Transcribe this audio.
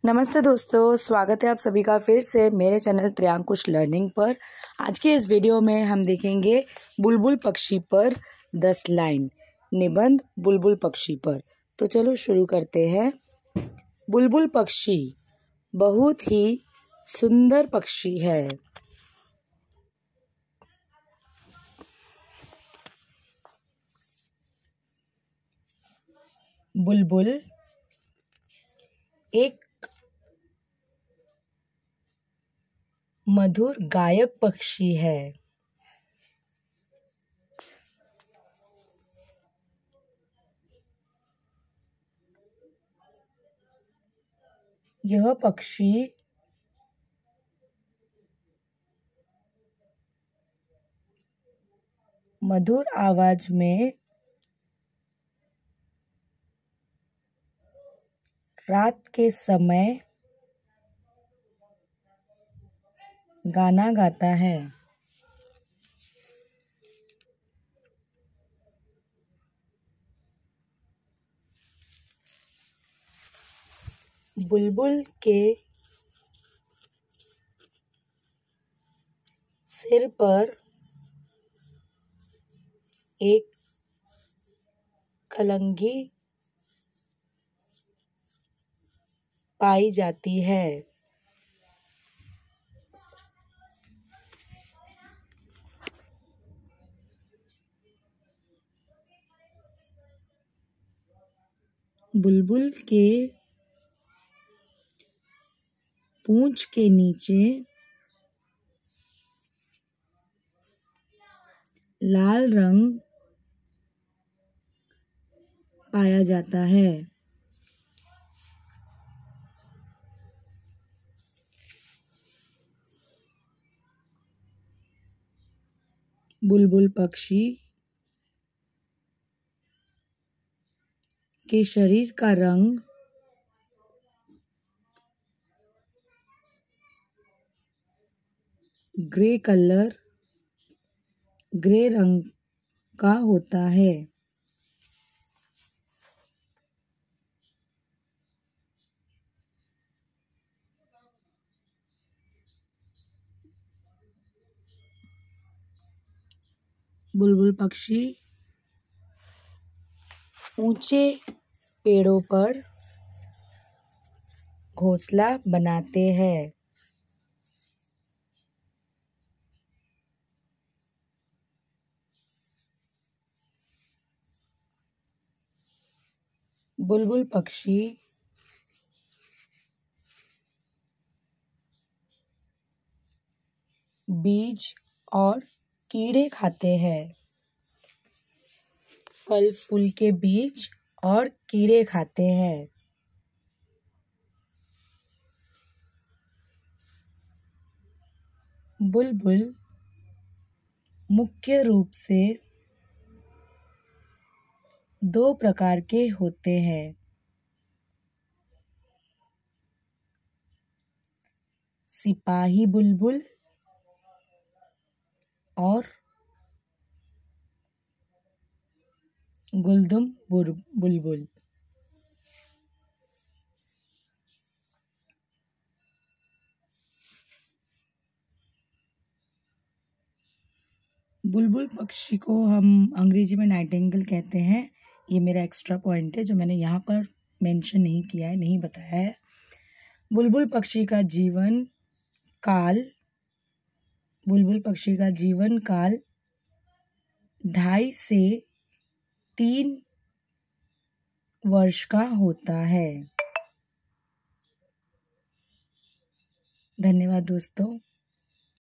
नमस्ते दोस्तों, स्वागत है आप सभी का फिर से मेरे चैनल त्रियांकुश लर्निंग पर। आज के इस वीडियो में हम देखेंगे बुलबुल पक्षी पर 10 लाइन, निबंध बुलबुल पक्षी पर। तो चलो शुरू करते हैं। बुलबुल पक्षी बहुत ही सुंदर पक्षी है। बुलबुल एक मधुर गायक पक्षी है। यह पक्षी मधुर आवाज में रात के समय गाना गाता है। बुलबुल के सिर पर एक कलंगी पाई जाती है। बुलबुल के पूंछ के नीचे लाल रंग पाया जाता है। बुलबुल पक्षी के शरीर का रंग ग्रे रंग का होता है। बुलबुल पक्षी ऊंचे पेड़ों पर घोंसला बनाते हैं। बुलबुल पक्षी बीज और कीड़े खाते हैं। फल फूल के बीज और कीड़े खाते हैं। बुलबुल मुख्य रूप से 2 प्रकार के होते हैं। सिपाही बुलबुल और गुलदुम बुलबुल। बुलबुल पक्षी को हम अंग्रेजी में नाइटिंगेल कहते हैं। ये मेरा एक्स्ट्रा पॉइंट है जो मैंने यहाँ पर मेंशन नहीं किया है, नहीं बताया है। बुलबुल पक्षी का जीवन काल 2.5 से 3 वर्ष का होता है। धन्यवाद दोस्तों।